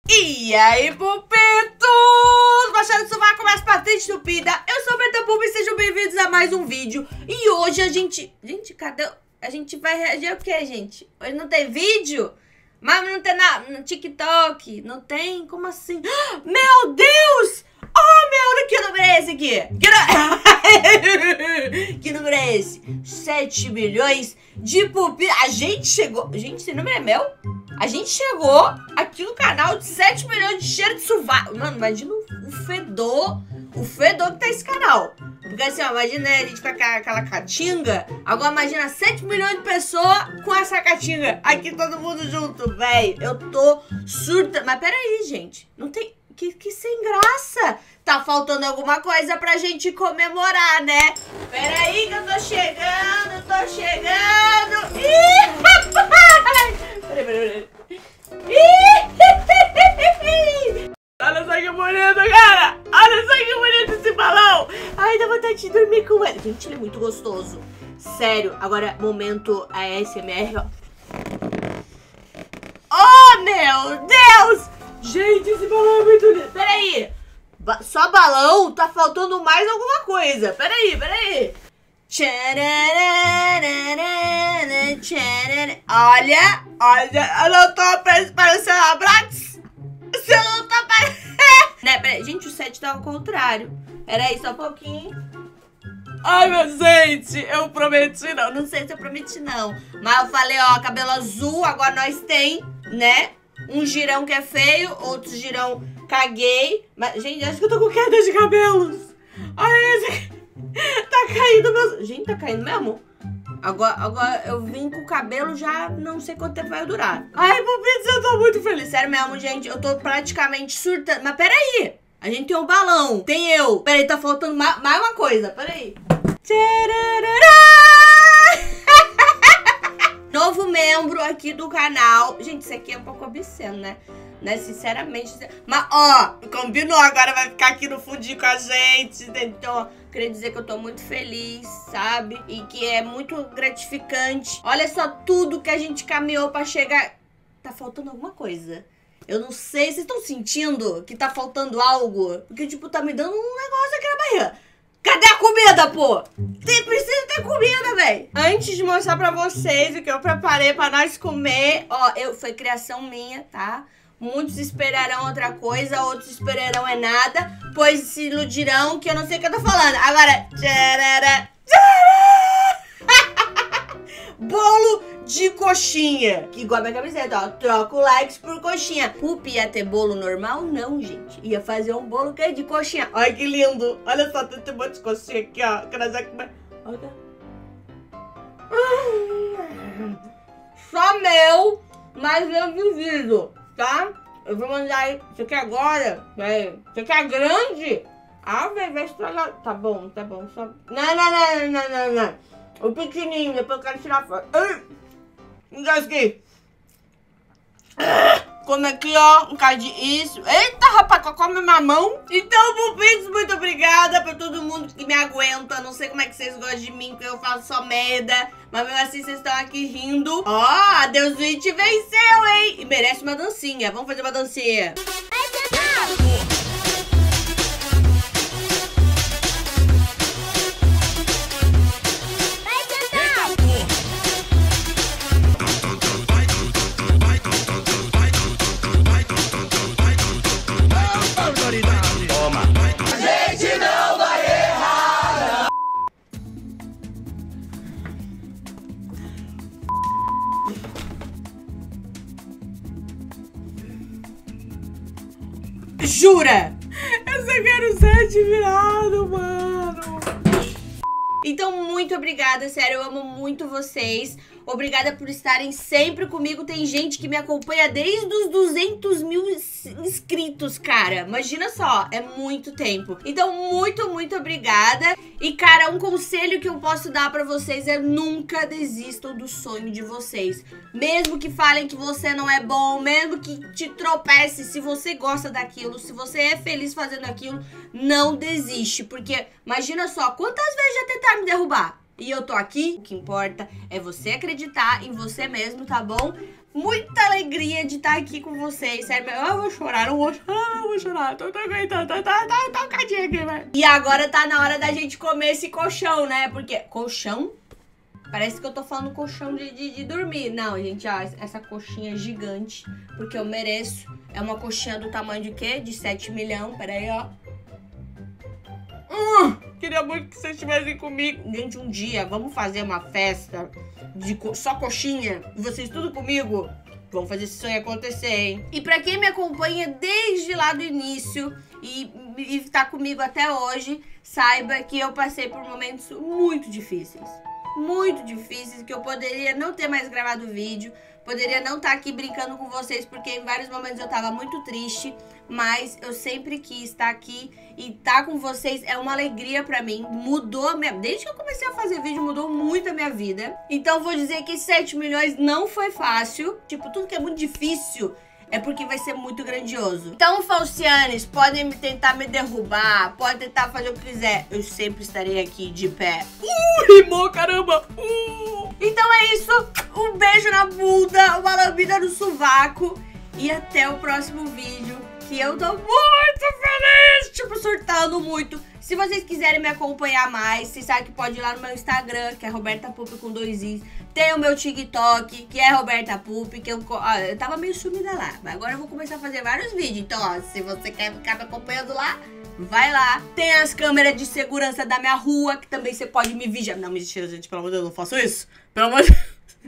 E aí, pupitos! Baixando o sovaco mais patente estupida. Eu sou a Berta Pup e sejam bem-vindos a mais um vídeo. E hoje a gente... Gente, cadê... A gente vai reagir ao que, gente? Hoje não tem vídeo? Mas não tem no TikTok? Não tem? Como assim? Meu Deus! Oh, meu... Que número é esse aqui? Que número é esse? 7 milhões de pupitos. A gente chegou... Gente, esse número é meu? A gente chegou aqui no canal de 7 milhões de cheiro de sovaco. Mano, imagina o fedor que tá esse canal. Porque assim, ó, imagina a gente com aquela catinga. Agora imagina 7 milhões de pessoas com essa catinga. Aqui todo mundo junto, velho. Eu tô surta. Mas peraí, gente. Não tem... Que sem graça. Tá faltando alguma coisa pra gente comemorar, né? Peraí que eu tô chegando, Ih, peraí. Olha só que bonito, cara. Olha só que bonito esse balão. Ai, dá vontade de dormir com ele. Gente, ele é muito gostoso. Sério. Agora, momento ASMR, ó. Oh, meu Deus. Gente, esse balão é muito lindo. Peraí. Só balão? Tá faltando mais alguma coisa. Peraí. Olha, eu não tô parecendo a Bratz. Você não tá parecendo. Né, peraí, gente, o set tá ao contrário. Peraí, só um pouquinho. Ai, meu gente, eu prometi não. Não sei se eu prometi não. Mas eu falei, ó, cabelo azul, agora nós tem, né? Um girão que é feio, outro girão caguei. Mas, gente, acho que eu tô com queda de cabelos. Olha esse. Tá caindo meu... Gente, tá caindo mesmo? Agora eu vim com o cabelo, já não sei quanto tempo vai durar. Ai, pupitos, eu tô muito feliz. Sério mesmo, gente, eu tô praticamente surtando. Mas peraí, a gente tem um balão. Tem eu. Peraí, tá faltando mais uma coisa. Peraí. Novo membro aqui do canal. Gente, isso aqui é um pouco obsceno, né? Sinceramente. Mas, ó, combinou. Agora vai ficar aqui no fundinho com a gente. Então, queria dizer que eu tô muito feliz, sabe? E que é muito gratificante. Olha só tudo que a gente caminhou pra chegar. Tá faltando alguma coisa. Eu não sei. Vocês estão sentindo que tá faltando algo? Porque, tipo, tá me dando um negócio aqui na barriga. Cadê a comida, pô? Precisa ter comida, velho. Antes de mostrar pra vocês o que eu preparei pra nós comer. Ó, foi criação minha, tá? Muitos esperarão outra coisa, outros esperarão é nada, pois se iludirão que eu não sei o que eu tô falando. Agora, bolo de coxinha. Que igual a minha camiseta, ó. Troco likes por coxinha. Pupi ia ter bolo normal? Não, gente. Ia fazer um bolo que é de coxinha. Olha que lindo. Olha só, tem um monte de coxinha aqui, ó. Que nós vamos comer. Olha. Só meu, mas eu duvido, tá? Eu vou mandar isso aqui agora, velho. Isso aqui é grande. Ah, velho, vai estragar. Tá bom. Só... Não. O pequenininho, depois eu quero tirar foto. Engasguei. Come aqui, ó, um bocado de isso. Eita, rapaz, come mamão. Então, pupitos, muito obrigada pra todo mundo que me aguenta. Não sei como é que vocês gostam de mim, porque eu faço só merda. Mas mesmo assim, vocês estão aqui rindo. Ó, a Deus Switch venceu, hein? E merece uma dancinha. Vamos fazer uma dancinha. Jura? Eu só quero 7 virado, mano. Então, muito obrigada, sério, eu amo muito vocês. Obrigada por estarem sempre comigo. Tem gente que me acompanha desde os 200 mil inscritos, cara. Imagina só, é muito tempo. Então, muito obrigada. E, cara, um conselho que eu posso dar pra vocês é nunca desistam do sonho de vocês. Mesmo que falem que você não é bom, mesmo que te tropece, se você gosta daquilo, se você é feliz fazendo aquilo, não desiste. Porque, imagina só, quantas vezes já tentaram me derrubar? E eu tô aqui, o que importa é você acreditar em você mesmo, tá bom? muita alegria de estar aqui com vocês, sério. Eu vou chorar, não vou chorar, não vou chorar. Tô aguentando, tá tocadinha aqui, velho. E agora tá na hora da gente comer esse colchão, né? Porque... Colchão? Parece que eu tô falando colchão de dormir. Não, gente, ó, essa coxinha gigante, porque eu mereço. É uma coxinha do tamanho de quê? De 7 milhões. Pera aí, ó. Queria muito que vocês estivessem comigo. Gente, um dia, vamos fazer uma festa de só coxinha. E vocês tudo comigo. Vamos fazer esse sonho acontecer, hein? E pra quem me acompanha desde lá do início e tá comigo até hoje, saiba que eu passei por momentos muito difíceis. Muito difíceis, que eu poderia não ter mais gravado vídeo, poderia não estar aqui brincando com vocês, porque em vários momentos eu tava muito triste, mas eu sempre quis estar aqui e estar com vocês é uma alegria pra mim, mudou a minha... Desde que eu comecei a fazer vídeo, mudou muito a minha vida. Então vou dizer que 7 milhões não foi fácil, tipo, tudo que é muito difícil é porque vai ser muito grandioso. Então, falcianes, podem tentar me derrubar, podem tentar fazer o que quiser. Eu sempre estarei aqui de pé. Rimou, caramba! Então é isso. Um beijo na bunda, uma lambida no sovaco. E até o próximo vídeo, que eu tô muito feliz, tipo, surtando muito. Se vocês quiserem me acompanhar mais, vocês sabem que pode ir lá no meu Instagram, que é Roberta Pupi com 2 Is. Tem o meu TikTok, que é Roberta Pupi, que eu tava meio sumida lá. Mas agora eu vou começar a fazer vários vídeos. Então, ó, se você quer ficar me acompanhando lá, vai lá. Tem as câmeras de segurança da minha rua, que também você pode me vigiar. Não, mentira, gente, pelo amor de Deus, não faço isso. Pelo amor de Deus.